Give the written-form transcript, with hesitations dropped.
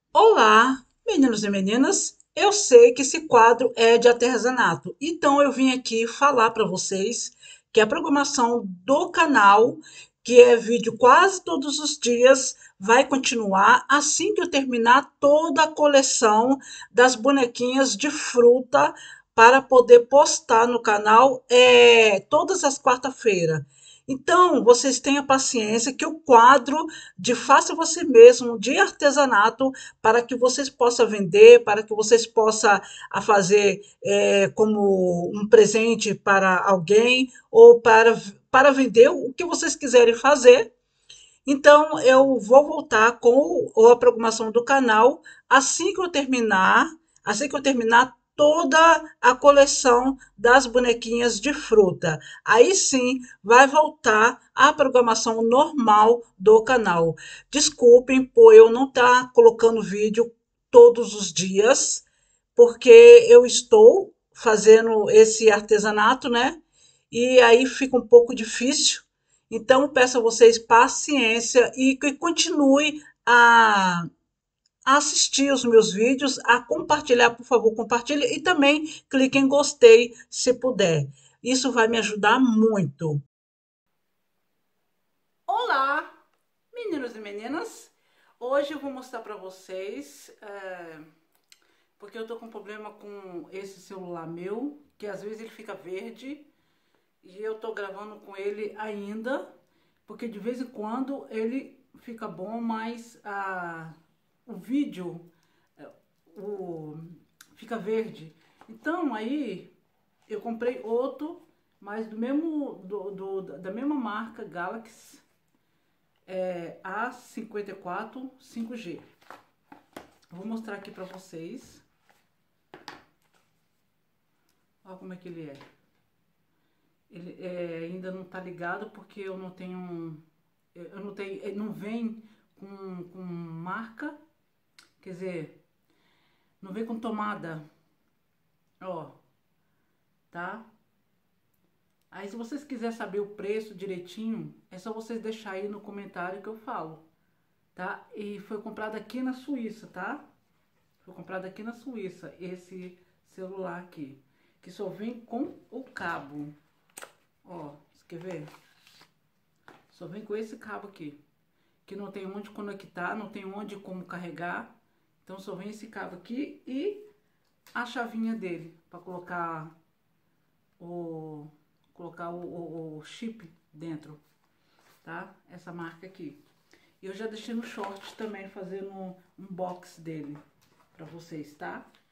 Olá, meninos e meninas. Eu sei que esse quadro é de artesanato, então eu vim aqui falar para vocês que a programação do canal, que é vídeo quase todos os dias, vai continuar assim que eu terminar toda a coleção das bonequinhas de fruta para poder postar no canal todas as quarta-feiras. Então, vocês tenham paciência que o quadro de Faça Você Mesmo, de artesanato, para que vocês possam vender, para que vocês possam fazer como um presente para alguém ou para vender o que vocês quiserem fazer. Então, eu vou voltar com a programação do canal assim que eu terminar toda a coleção das bonequinhas de fruta. Aí sim vai voltar a programação normal do canal. Desculpem por eu não estar colocando vídeo todos os dias, porque eu estou fazendo esse artesanato, né? E aí fica um pouco difícil. Então, peço a vocês paciência e que continue a assistir os meus vídeos, a compartilhar, por favor, compartilhe e também clique em gostei se puder. Isso vai me ajudar muito. Olá, meninos e meninas. Hoje eu vou mostrar para vocês, porque eu tô com problema com esse celular meu, que às vezes ele fica verde e eu tô gravando com ele ainda, porque de vez em quando ele fica bom, mas o vídeo é, o, fica verde. Então aí eu comprei outro, mas do mesmo da mesma marca Galaxy, A54 5G. Vou mostrar aqui pra vocês. Olha como é que ele é. Ele ainda não tá ligado porque ele não vem com marca, quer dizer, não vem com tomada, ó, tá? Aí se vocês quiserem saber o preço direitinho, é só vocês deixar aí no comentário que eu falo, tá? E foi comprado aqui na Suíça, tá? Foi comprado aqui na Suíça, esse celular aqui, que só vem com o cabo, ó, você quer ver? Só vem com esse cabo aqui, que não tem onde conectar, não tem onde como carregar. Então só vem esse cabo aqui e a chavinha dele para o colocar o chip dentro, tá? Essa marca aqui. Eu já deixei no short também fazendo um unbox dele para vocês, tá?